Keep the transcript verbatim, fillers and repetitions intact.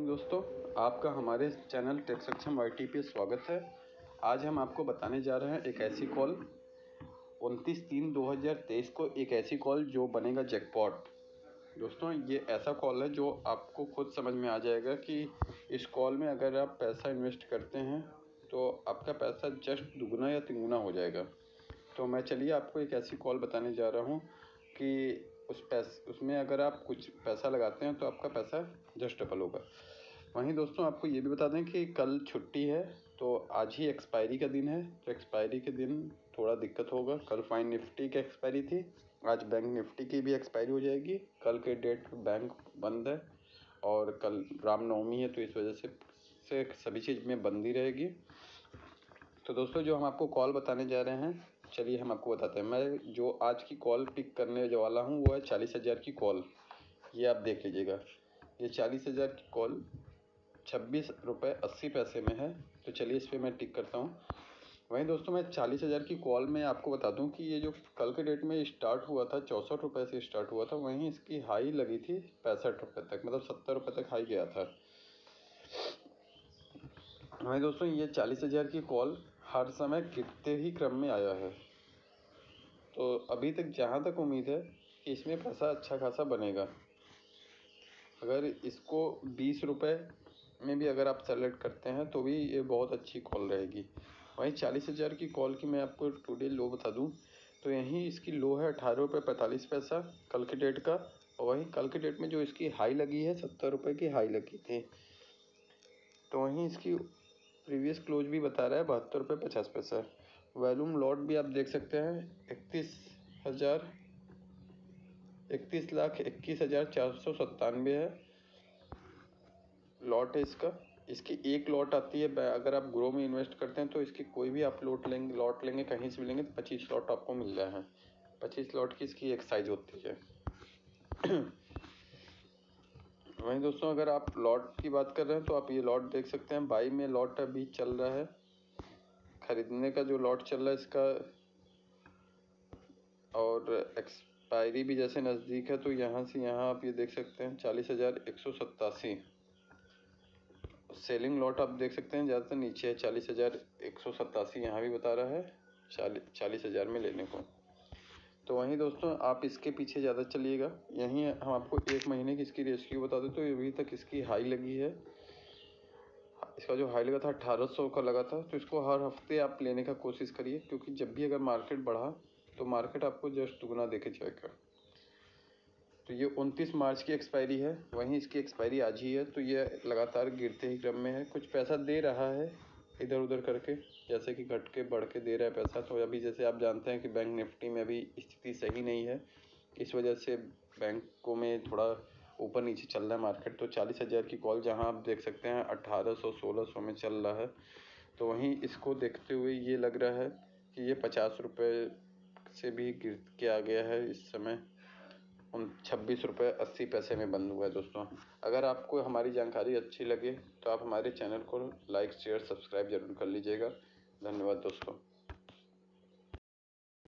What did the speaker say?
Morning दोस्तों, आपका हमारे चैनल टेक सक्षम वाईटी पे स्वागत है। आज हम आपको बताने जा रहे हैं एक ऐसी कॉल उनतीस तीन दो हज़ार तेईस को एक ऐसी कॉल जो बनेगा जैकपॉट। दोस्तों ये ऐसा कॉल है जो आपको खुद समझ में आ जाएगा कि इस कॉल में अगर आप पैसा इन्वेस्ट करते हैं तो आपका पैसा जस्ट दुगना या तिगुना हो जाएगा। तो मैं चलिए आपको एक ऐसी कॉल बताने जा रहा हूँ कि उस पैस उसमें अगर आप कुछ पैसा लगाते हैं तो आपका पैसा जस्ट डबल होगा। वहीं दोस्तों आपको ये भी बता दें कि कल छुट्टी है, तो आज ही एक्सपायरी का दिन है। तो एक्सपायरी के दिन थोड़ा दिक्कत होगा। कल फाइन निफ्टी की एक्सपायरी थी, आज बैंक निफ्टी की भी एक्सपायरी हो जाएगी। कल के डेट बैंक बंद है और कल रामनवमी है, तो इस वजह से, से सभी चीज़ में बंदी रहेगी। तो दोस्तों जो हम आपको कॉल बताने जा रहे हैं, चलिए हम आपको बताते हैं। मैं जो आज की कॉल पिक करने जो वाला हूँ वो है चालीस हज़ार की कॉल। ये आप देख लीजिएगा, ये चालीस हज़ार की कॉल छब्बीस रुपये अस्सी पैसे में है। तो चलिए इस पर मैं टिक करता हूँ। वहीं दोस्तों मैं चालीस हज़ार की कॉल में आपको बता दूं कि ये जो कल के डेट में स्टार्ट हुआ था चौंसठ रुपये से स्टार्ट हुआ था, वहीं इसकी हाई लगी थी पैंसठ रुपये तक, मतलब सत्तर रुपये तक हाई गया था। वहीं दोस्तों ये चालीस हज़ार की कॉल हर समय गिरते ही क्रम में आया है। तो अभी तक जहाँ तक उम्मीद है कि इसमें पैसा अच्छा खासा बनेगा। अगर इसको बीस रुपये में भी अगर आप सेलेक्ट करते हैं तो भी ये बहुत अच्छी कॉल रहेगी। वहीं चालीस हज़ार की कॉल की मैं आपको टुडे लो बता दूं तो यहीं इसकी लो है अठारह रुपये पैंतालीस पैसा कल के डेट का। और वहीं कल के डेट में जो इसकी हाई लगी है सत्तर रुपये की हाई लगी थी। तो वहीं इसकी प्रीवियस क्लोज भी बता रहा है बहत्तर रुपये पचास पैसा। वॉल्यूम लॉट भी आप देख सकते हैं इकतीस हज़ार इकतीस लाख इक्कीस हज़ार चार सौ सत्तानवे है लॉट है इसका। इसकी एक लॉट आती है, अगर आप ग्रो में इन्वेस्ट करते हैं तो इसकी कोई भी आप लॉट लेंगे लॉट लेंगे कहीं से भी लेंगे तो पच्चीस लॉट आपको मिल रहा है। पच्चीस लॉट की इसकी एक साइज होती है। वहीं दोस्तों अगर आप लॉट की बात कर रहे हैं तो आप ये लॉट देख सकते हैं। बाई में लॉट अभी चल रहा है, खरीदने का जो लॉट चल रहा है इसका, और एक्सपायरी भी जैसे नज़दीक है तो यहाँ से यहाँ आप ये देख सकते हैं चालीस हज़ार एक सौ सत्तासी। सेलिंग लॉट आप देख सकते हैं ज़्यादातर नीचे है, चालीस हज़ार एक सौ सत्तासी यहाँ भी बता रहा है चालीस चालीस हज़ार में लेने को। तो वहीं दोस्तों आप इसके पीछे ज़्यादा चलिएगा। यहीं हम आपको एक महीने की इसकी रेशियो बता दें तो अभी तक इसकी हाई लगी है। इसका जो हाई लगा था अठारह सौ का लगा था। तो इसको हर हफ्ते आप लेने का कोशिश करिए, क्योंकि जब भी अगर मार्केट बढ़ा तो मार्केट आपको जस्ट दुगना देके जाएगा। तो ये उनतीस मार्च की एक्सपायरी है, वहीं इसकी एक्सपायरी आज ही है। तो ये लगातार गिरते ही क्रम में है, कुछ पैसा दे रहा है इधर उधर करके, जैसे कि घट के बढ़ के दे रहा है पैसा। तो अभी जैसे आप जानते हैं कि बैंक निफ्टी में अभी स्थिति सही नहीं है, इस वजह से बैंकों में थोड़ा ऊपर नीचे चल रहा है मार्केट। तो चालीस हज़ार की कॉल जहां आप देख सकते हैं अठारह सौ सोलह सौ में चल रहा है। तो वहीं इसको देखते हुए ये लग रहा है कि ये पचास रुपये से भी गिर के आ गया है। इस समय उन छब्बीस रुपये अस्सी पैसे में बंद हुआ है। दोस्तों अगर आपको हमारी जानकारी अच्छी लगे तो आप हमारे चैनल को लाइक शेयर सब्सक्राइब जरूर कर लीजिएगा। धन्यवाद दोस्तों।